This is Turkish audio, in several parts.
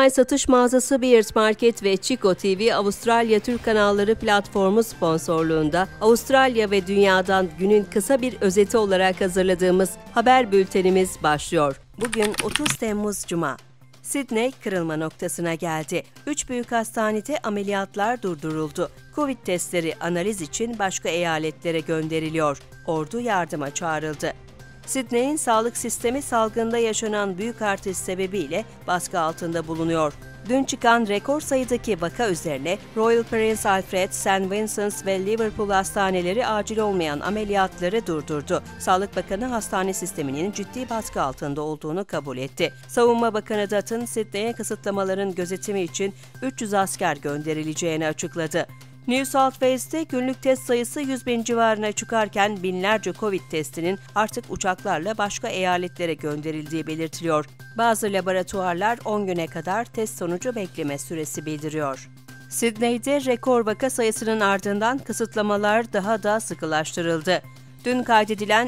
online satış mağazası Beers Market ve Chico TV Avustralya Türk kanalları platformu sponsorluğunda Avustralya ve dünyadan günün kısa bir özeti olarak hazırladığımız haber bültenimiz başlıyor. Bugün 30 Temmuz Cuma. Sydney kırılma noktasına geldi. 3 büyük hastanede ameliyatlar durduruldu. Covid testleri analiz için başka eyaletlere gönderiliyor. Ordu yardıma çağrıldı. Sydney'in sağlık sistemi salgında yaşanan büyük artış sebebiyle baskı altında bulunuyor. Dün çıkan rekor sayıdaki vaka üzerine Royal Prince Alfred, St. Vincent's ve Liverpool hastaneleri acil olmayan ameliyatları durdurdu. Sağlık Bakanı hastane sisteminin ciddi baskı altında olduğunu kabul etti. Savunma Bakanı Dutton, Sydney'e kısıtlamaların gözetimi için 300 asker gönderileceğini açıkladı. New South Wales'te günlük test sayısı 100.000 civarına çıkarken binlerce Covid testinin artık uçaklarla başka eyaletlere gönderildiği belirtiliyor. Bazı laboratuvarlar 10 güne kadar test sonucu bekleme süresi bildiriyor. Sydney'de rekor vaka sayısının ardından kısıtlamalar daha da sıkılaştırıldı. Dün kaydedilen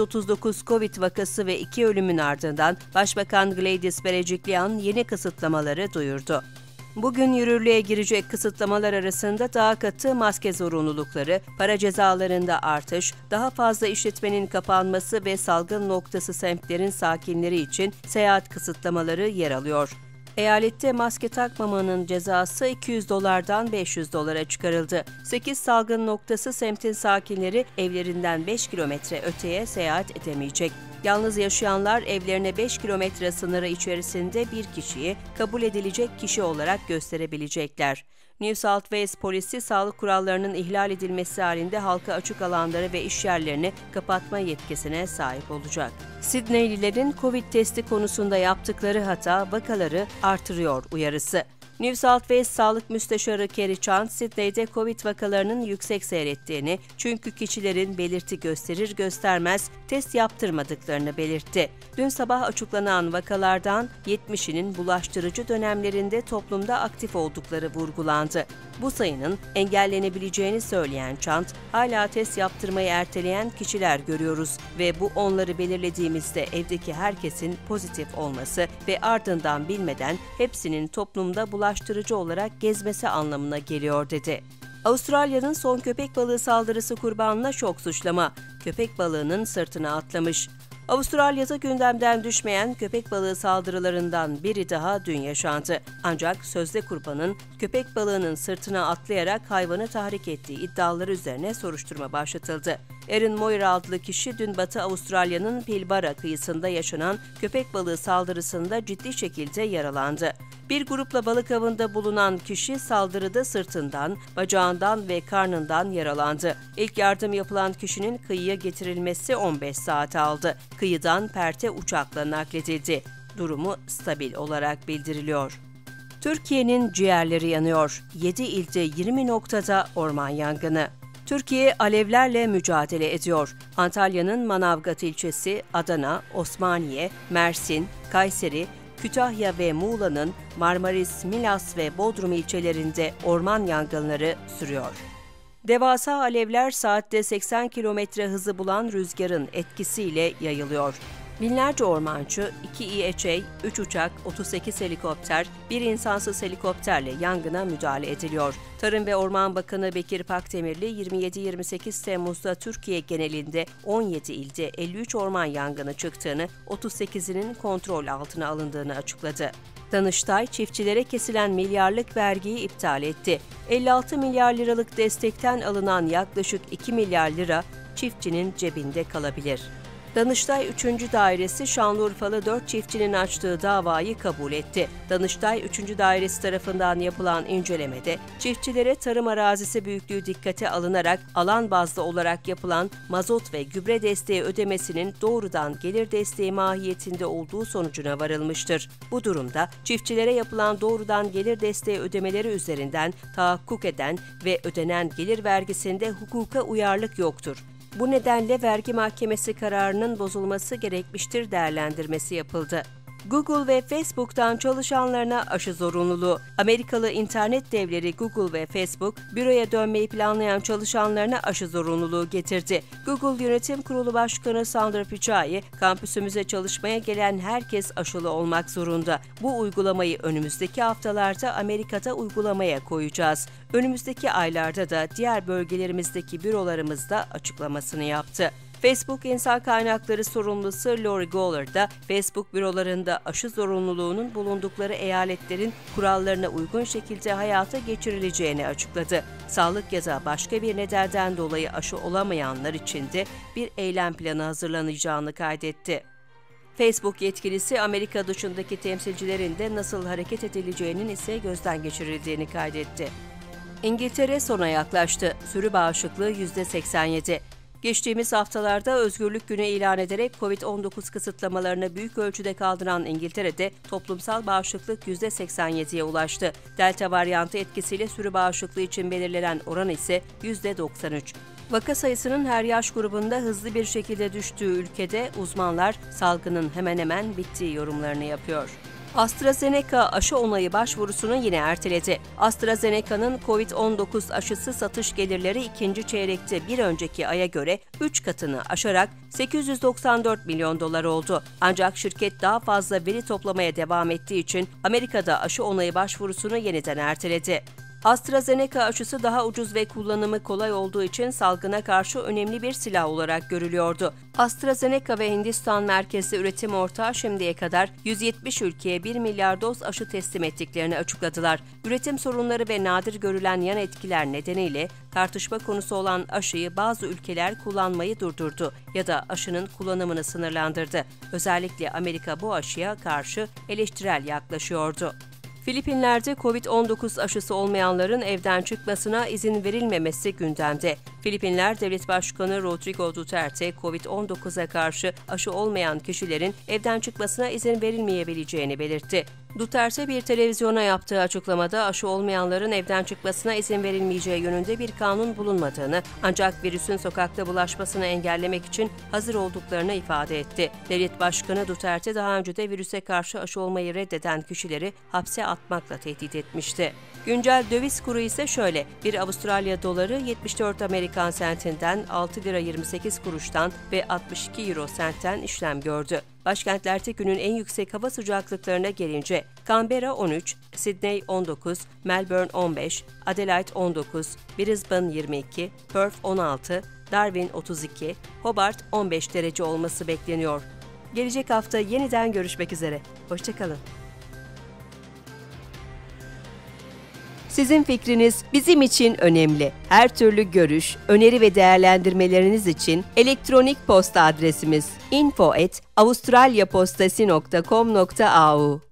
239 Covid vakası ve 2 ölümün ardından Başbakan Gladys Berejiklian yeni kısıtlamaları duyurdu. Bugün yürürlüğe girecek kısıtlamalar arasında daha katı maske zorunlulukları, para cezalarında artış, daha fazla işletmenin kapanması ve salgın noktası semtlerin sakinleri için seyahat kısıtlamaları yer alıyor. Eyalette maske takmamanın cezası $200'dan $500'a çıkarıldı. 8 salgın noktası semtin sakinleri evlerinden 5 kilometre öteye seyahat edemeyecek. Yalnız yaşayanlar evlerine 5 kilometre sınırı içerisinde bir kişiyi kabul edilecek kişi olarak gösterebilecekler. New South Wales polisi sağlık kurallarının ihlal edilmesi halinde halka açık alanları ve iş yerlerini kapatma yetkisine sahip olacak. Sydneylilerin Covid testi konusunda yaptıkları hata vakaları artırıyor uyarısı. New South Wales Sağlık Müsteşarı Kerry Chan, Sydney'de Covid vakalarının yüksek seyrettiğini, çünkü kişilerin belirti gösterir göstermez test yaptırmadıklarını belirtti. Dün sabah açıklanan vakalardan 70'inin bulaştırıcı dönemlerinde toplumda aktif oldukları vurgulandı. Bu sayının engellenebileceğini söyleyen Chan, hala test yaptırmayı erteleyen kişiler görüyoruz ve bu onları belirlediğimizde evdeki herkesin pozitif olması ve ardından bilmeden hepsinin toplumda bulaştırıcı olarak gezmesi anlamına geliyor dedi. Avustralya'nın son köpek balığı saldırısı kurbanına şok suçlama. Köpek balığının sırtına atlamış. Avustralya'da gündemden düşmeyen köpek balığı saldırılarından biri daha dün yaşandı. Ancak sözde kurbanın köpek balığının sırtına atlayarak hayvanı tahrik ettiği iddiaları üzerine soruşturma başlatıldı. Erin Moira adlı kişi dün Batı Avustralya'nın Pilbara kıyısında yaşanan köpek balığı saldırısında ciddi şekilde yaralandı. Bir grupla balık avında bulunan kişi saldırıda sırtından, bacağından ve karnından yaralandı. İlk yardım yapılan kişinin kıyıya getirilmesi 15 saat aldı. Kıyıdan Perth'e uçakla nakledildi. Durumu stabil olarak bildiriliyor. Türkiye'nin ciğerleri yanıyor. 7 ilde 20 noktada orman yangını. Türkiye alevlerle mücadele ediyor. Antalya'nın Manavgat ilçesi, Adana, Osmaniye, Mersin, Kayseri, Kütahya ve Muğla'nın Marmaris, Milas ve Bodrum ilçelerinde orman yangınları sürüyor. Devasa alevler saatte 80 kilometre hızı bulan rüzgarın etkisiyle yayılıyor. Binlerce ormancı, 2 EHA, 3 uçak, 38 helikopter, 1 insansız helikopterle yangına müdahale ediliyor. Tarım ve Orman Bakanı Bekir Pakdemirli 27-28 Temmuz'da Türkiye genelinde 17 ilde 53 orman yangını çıktığını, 38'inin kontrol altına alındığını açıkladı. Danıştay, çiftçilere kesilen milyarlık vergiyi iptal etti. 56 milyar liralık destekten alınan yaklaşık 2 milyar lira çiftçinin cebinde kalabilir. Danıştay 3. Dairesi Şanlıurfalı 4 çiftçinin açtığı davayı kabul etti. Danıştay 3. Dairesi tarafından yapılan incelemede çiftçilere tarım arazisi büyüklüğü dikkate alınarak alan bazlı olarak yapılan mazot ve gübre desteği ödemesinin doğrudan gelir desteği mahiyetinde olduğu sonucuna varılmıştır. Bu durumda çiftçilere yapılan doğrudan gelir desteği ödemeleri üzerinden tahakkuk eden ve ödenen gelir vergisinde hukuka uyarlık yoktur. Bu nedenle vergi mahkemesi kararının bozulması gerekmiştir değerlendirmesi yapıldı. Google ve Facebook'tan çalışanlarına aşı zorunluluğu. Amerikalı internet devleri Google ve Facebook, büroya dönmeyi planlayan çalışanlarına aşı zorunluluğu getirdi. Google Yönetim Kurulu Başkanı Sundar Pichai, kampüsümüze çalışmaya gelen herkes aşılı olmak zorunda. Bu uygulamayı önümüzdeki haftalarda Amerika'da uygulamaya koyacağız. Önümüzdeki aylarda da diğer bölgelerimizdeki bürolarımızda açıklamasını yaptı. Facebook İnsan Kaynakları Sorumlusu Lori Goller da Facebook bürolarında aşı zorunluluğunun bulundukları eyaletlerin kurallarına uygun şekilde hayata geçirileceğini açıkladı. Sağlık ya da başka bir nedenden dolayı aşı olamayanlar için de bir eylem planı hazırlanacağını kaydetti. Facebook yetkilisi Amerika dışındaki temsilcilerin de nasıl hareket edileceğinin ise gözden geçirildiğini kaydetti. İngiltere sona yaklaştı. Sürü bağışıklığı %87. Geçtiğimiz haftalarda Özgürlük Günü ilan ederek COVID-19 kısıtlamalarını büyük ölçüde kaldıran İngiltere'de toplumsal bağışıklık %87'ye ulaştı. Delta varyantı etkisiyle sürü bağışıklığı için belirlenen oran ise %93. Vaka sayısının her yaş grubunda hızlı bir şekilde düştüğü ülkede uzmanlar salgının hemen hemen bittiği yorumlarını yapıyor. AstraZeneca aşı onayı başvurusunu yine erteledi. AstraZeneca'nın COVID-19 aşısı satış gelirleri ikinci çeyrekte bir önceki aya göre 3 katını aşarak 894 milyon dolar oldu. Ancak şirket daha fazla veri toplamaya devam ettiği için Amerika'da aşı onayı başvurusunu yeniden erteledi. AstraZeneca aşısı daha ucuz ve kullanımı kolay olduğu için salgına karşı önemli bir silah olarak görülüyordu. AstraZeneca ve Hindistan merkezli üretim ortağı şimdiye kadar 170 ülkeye 1 milyar doz aşı teslim ettiklerini açıkladılar. Üretim sorunları ve nadir görülen yan etkiler nedeniyle tartışma konusu olan aşıyı bazı ülkeler kullanmayı durdurdu ya da aşının kullanımını sınırlandırdı. Özellikle Amerika bu aşıya karşı eleştirel yaklaşıyordu. Filipinler'de COVID-19 aşısı olmayanların evden çıkmasına izin verilmemesi gündemde. Filipinler Devlet Başkanı Rodrigo Duterte, COVID-19'a karşı aşı olmayan kişilerin evden çıkmasına izin verilmeyebileceğini belirtti. Duterte bir televizyona yaptığı açıklamada aşı olmayanların evden çıkmasına izin verilmeyeceği yönünde bir kanun bulunmadığını, ancak virüsün sokakta bulaşmasını engellemek için hazır olduklarını ifade etti. Devlet Başkanı Duterte daha önce de virüse karşı aşı olmayı reddeden kişileri hapse atmakla tehdit etmişti. Güncel döviz kuru ise şöyle: bir Avustralya doları 74 Amerikan sentinden 6 lira 28 kuruştan ve 62 euro sentten işlem gördü. Başkentlerde günün en yüksek hava sıcaklıklarına gelince Canberra 13, Sydney 19, Melbourne 15, Adelaide 19, Brisbane 22, Perth 16, Darwin 32, Hobart 15 derece olması bekleniyor. Gelecek hafta yeniden görüşmek üzere. Hoşça kalın. Sizin fikriniz bizim için önemli. Her türlü görüş, öneri ve değerlendirmeleriniz için elektronik posta adresimiz info@avustralyapostasi.com.au